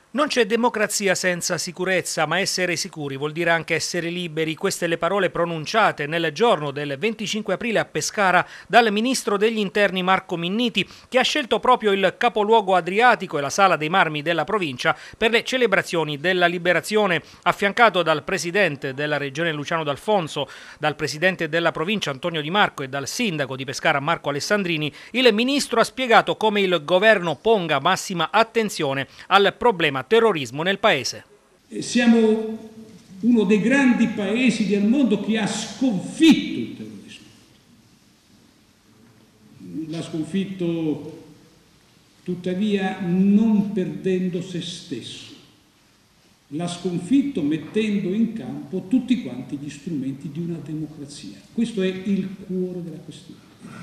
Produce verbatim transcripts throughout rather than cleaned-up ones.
Non c'è democrazia senza sicurezza, ma essere sicuri vuol dire anche essere liberi. Queste le parole pronunciate nel giorno del venticinque aprile a Pescara dal ministro degli interni Marco Minniti, che ha scelto proprio il capoluogo adriatico e la Sala dei Marmi della provincia per le celebrazioni della liberazione, affiancato dal presidente della regione Luciano D'Alfonso, dal presidente della provincia Antonio Di Marco e dal sindaco di Pescara Marco Alessandrini. Il ministro ha spiegato come il governo ponga massima attenzione al problema terrorismo nel paese. Siamo uno dei grandi paesi del mondo che ha sconfitto il terrorismo. L'ha sconfitto tuttavia non perdendo se stesso. L'ha sconfitto mettendo in campo tutti quanti gli strumenti di una democrazia. Questo è il cuore della questione.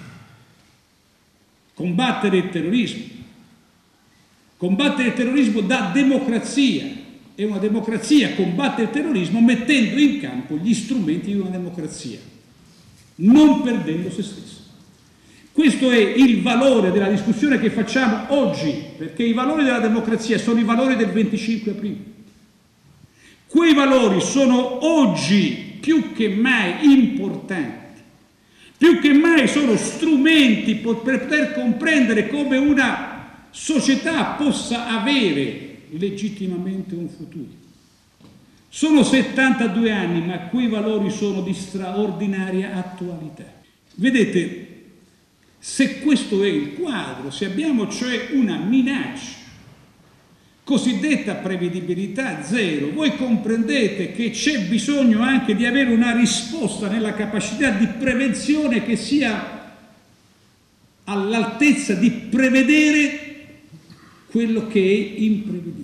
Combattere il terrorismo. Combattere il terrorismo dà democrazia e una democrazia combatte il terrorismo mettendo in campo gli strumenti di una democrazia, non perdendo se stesso. Questo è il valore della discussione che facciamo oggi, perché i valori della democrazia sono i valori del venticinque aprile. Quei valori sono oggi più che mai importanti, più che mai sono strumenti per poter comprendere come una società possa avere legittimamente un futuro. Sono settantadue anni, ma quei valori sono di straordinaria attualità. Vedete, se questo è il quadro, se abbiamo cioè una minaccia, cosiddetta prevedibilità zero, voi comprendete che c'è bisogno anche di avere una risposta nella capacità di prevenzione che sia all'altezza di prevedere quello che è imprevedibile.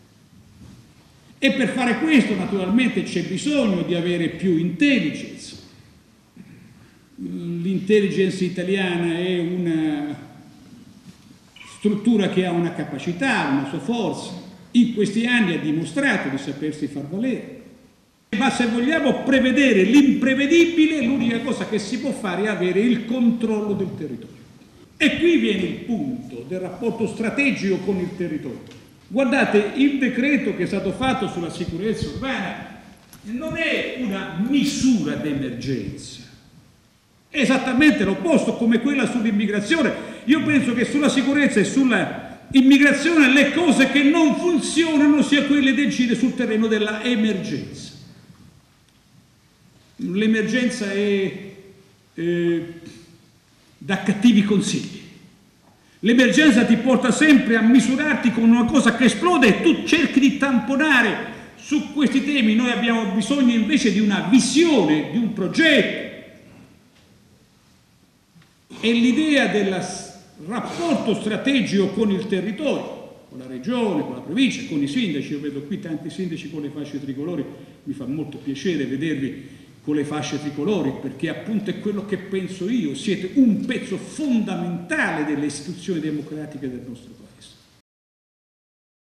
E per fare questo naturalmente c'è bisogno di avere più intelligence. L'intelligence italiana è una struttura che ha una capacità, una sua forza. In questi anni ha dimostrato di sapersi far valere. Ma se vogliamo prevedere l'imprevedibile, l'unica cosa che si può fare è avere il controllo del territorio. E qui viene il punto del rapporto strategico con il territorio. Guardate, il decreto che è stato fatto sulla sicurezza urbana non è una misura d'emergenza, è esattamente l'opposto, come quella sull'immigrazione. Io penso che sulla sicurezza e sulla immigrazione le cose che non funzionano siano quelle da agire sul terreno della emergenza. L'emergenza è eh, da cattivi consigli. L'emergenza ti porta sempre a misurarti con una cosa che esplode e tu cerchi di tamponare su questi temi. Noi abbiamo bisogno invece di una visione, di un progetto. E l'idea del rapporto strategico con il territorio, con la regione, con la provincia, con i sindaci. Io vedo qui tanti sindaci con le fasce tricolori, mi fa molto piacere vedervi con le fasce tricolori, perché appunto è quello che penso io, siete un pezzo fondamentale delle istituzioni democratiche del nostro paese.